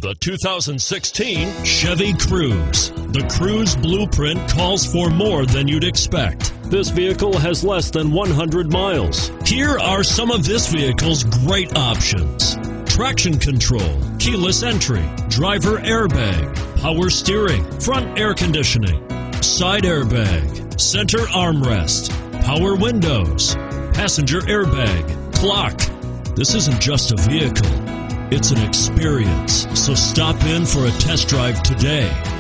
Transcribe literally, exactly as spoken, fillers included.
The two thousand sixteen Chevy Cruze. The Cruze blueprint calls for more than you'd expect. This vehicle has less than one hundred miles. Here are some of this vehicle's great options: traction control, keyless entry, driver airbag, power steering, front air conditioning, side airbag, center armrest, power windows, passenger airbag, clock. This isn't just a vehicle, it's an experience. So stop in for a test drive today.